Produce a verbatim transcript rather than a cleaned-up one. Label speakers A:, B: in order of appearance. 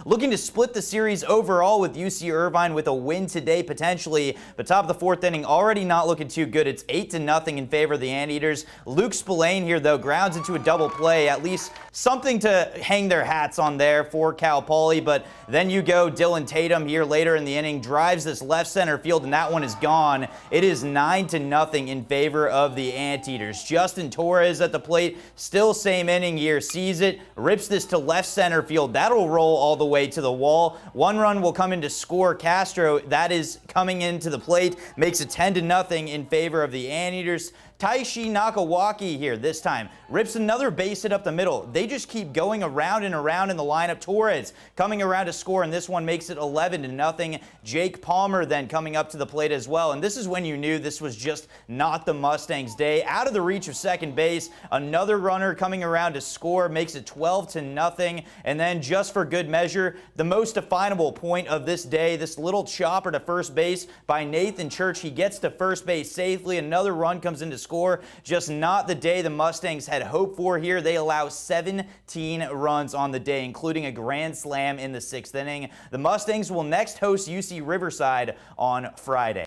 A: looking to split the series overall with U C Irvine with a win today potentially. But top of the fourth inning, already not looking too good. It's eight to nothing in favor of the Anteaters. Luke Spillane here, though, grounds into a double play. At least something to hang their hats on there for Cal Poly. But then you go Dylan Tatum here later in the inning, drives this left center field, and that one is gone. It is nine to nothing in favor of the Anteaters. Justin Torres at the plate, still same inning here, sees it, rips this to left center field. That'll roll all the way to the wall. One run will come in to score Castro. That is coming into the plate, makes it ten to nothing in favor of the Anteaters. Taishi Nakawaki here this time rips another base hit up the middle. They just keep going around and around in the lineup. Torres coming around to score, and this one makes it eleven to nothing. Jake Palmer then coming up to the plate as well, and this is when you knew this was just not the Mustangs' day. Out of the reach of second base, another runner coming around to score, makes it twelve to nothing. And then just for good measure, the most definable point of this day, this little chopper to first base by Nathan Church. He gets to first base safely. Another run comes in to score. Score. Just not the day the Mustangs had hoped for here. They allow seventeen runs on the day, including a grand slam in the sixth inning. The Mustangs will next host U C Riverside on Friday.